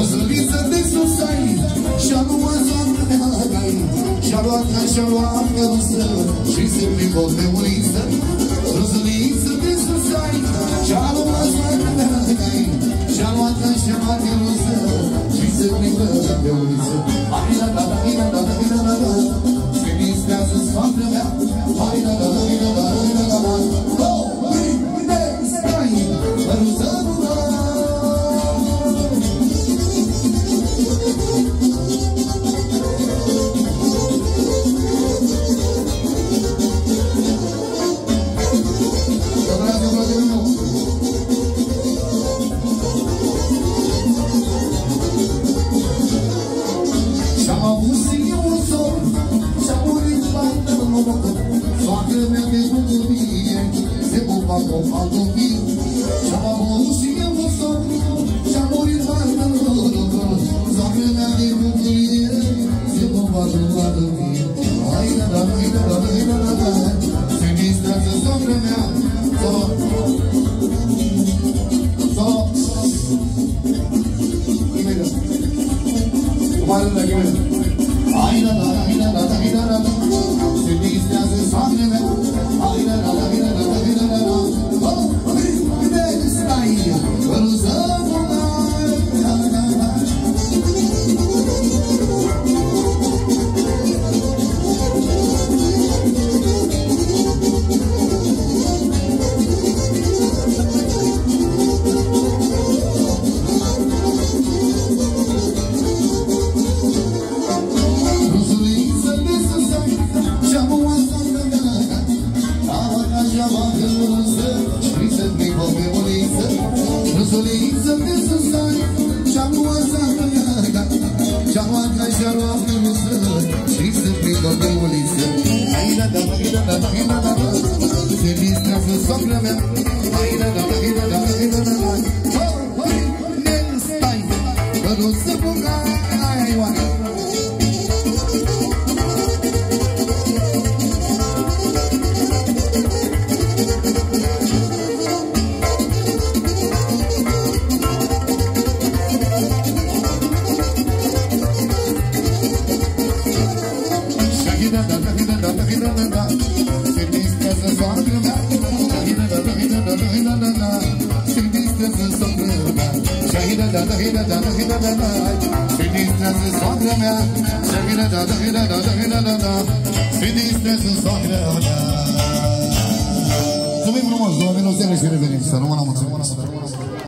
Răzăliță de sus ai, și-a luat soartă de magai, și-a luat ca și-a luat căruță, și se plimbă pe uliță. Răzăliță de sus ai, și-a luat soartă de magai, și-a luat ca și-a luat căruță, și se plimbă pe uliță. Hai la la la la la la la la, se distrează soartă mea. Hai la la la la la la la la. Oh, uite, stai, căruță bună. Mulțumim frumos, 2 minute și revenim. Să rămână mulțumim.